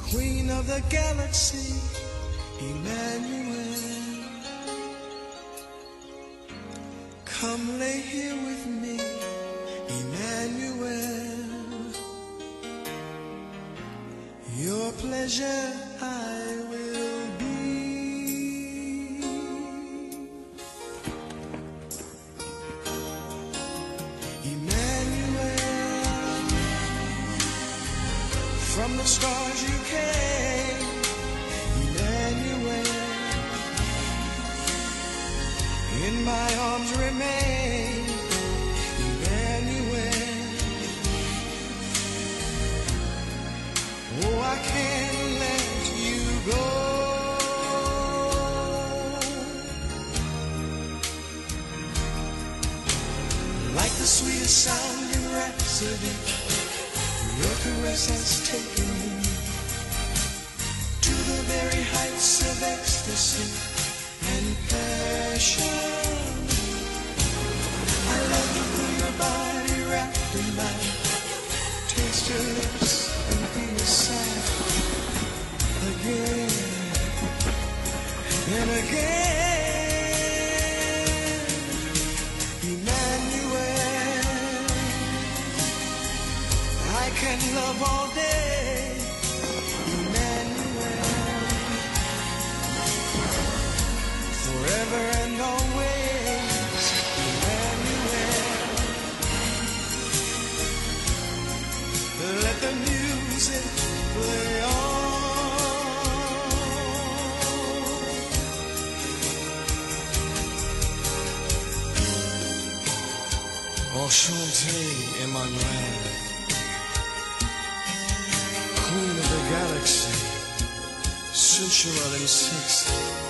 Queen of the galaxy, Emmanuel. Come lay here with me, Emmanuel. Your pleasure I will be. Emmanuel, from the stars you came, Emmanuel. In my arms remain, Emmanuel. Oh, I can't let you go. Like the sweetest sound in rhapsody, your caress has taken me to the very heights of ecstasy and passion. I love to feel your body wrapped in mine, taste your lips and feel your sigh again and again. Emmanuel, I can love all day. Emmanuel, forever and always, Emmanuel. Let the music play on. Enchanté, Emmanuel, Queen of the galaxy, sensual and sexy.